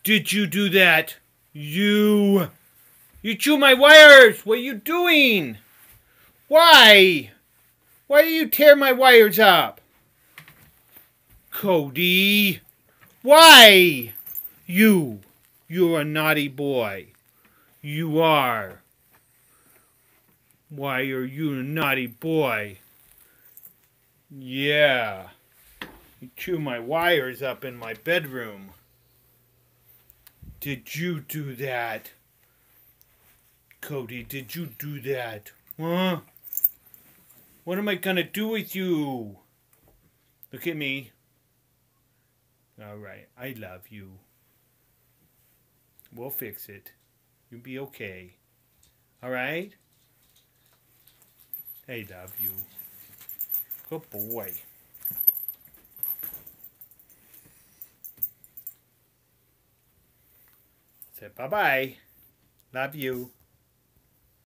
Did you do that? You chew my wires! What are you doing? Why? Why do you tear my wires up? Cody! Why? You're a naughty boy. You are. Why are you a naughty boy? Yeah. You chew my wires up in my bedroom. Did you do that? Cody, did you do that? Huh? What am I gonna do with you? Look at me. Alright, I love you. We'll fix it. You'll be okay. Alright? I love you. Good boy. Say bye-bye. Love you.